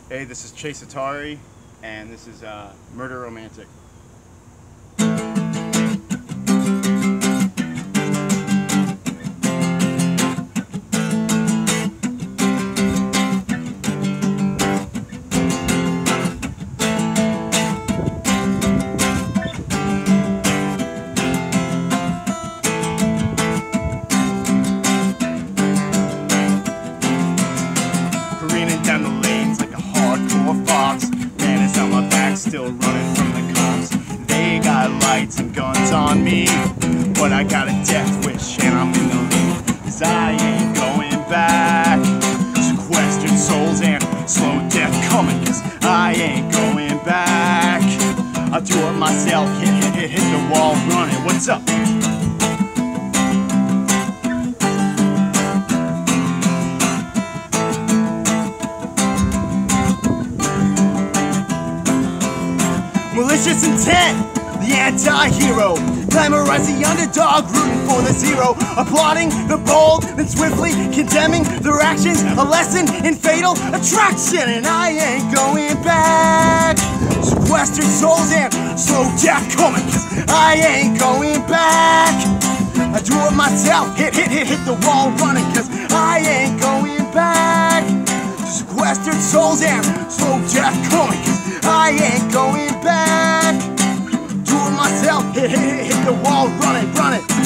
Hey, this is Chase Atari, and this is Murder Romantic. Down the lanes like a hardcore fox. Man is on my back, still running from the cops. They got lights and guns on me, but I got a death wish and I'm in the lead. 'Cause I ain't going back. Sequestered souls and slow death coming, 'cause I ain't going back. I'll do it myself, hit the wall running. What's up? Malicious intent, the anti-hero. Glamorize the underdog, rooting for the zero. Applauding the bold, then swiftly condemning their actions. A lesson in fatal attraction, and I ain't going back. Sequestered souls and slow death coming, 'cause I ain't going back. I do it myself, hit the wall running, 'cause I ain't going back. Sequestered souls and slow death coming, 'cause I ain't going back. Do it myself, hit the wall, run it.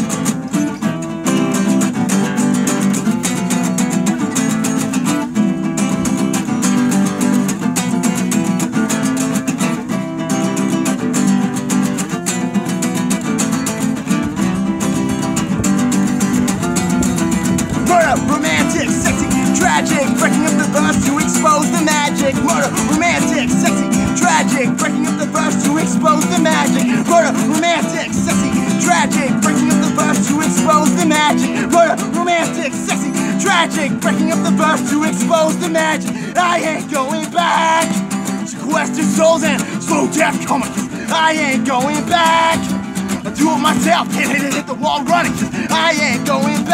Murder, romantic, sexy, tragic, breaking up the verse to expose the magic. Murder, romantic, sexy, tragic, breaking up the verse to expose the magic. Murder, romantic, sexy, tragic, breaking up the verse to expose the magic. Murder, romantic, sexy, tragic, breaking up the verse to expose the magic. I ain't going back. Sequestered souls and slow death coming, 'cause I ain't going back. I do it myself, hit the wall running, 'cause I ain't going back.